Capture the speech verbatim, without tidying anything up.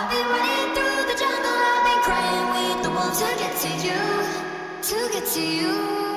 I've been running through the jungle, I've been crying with the wolves to get to you, to get to you.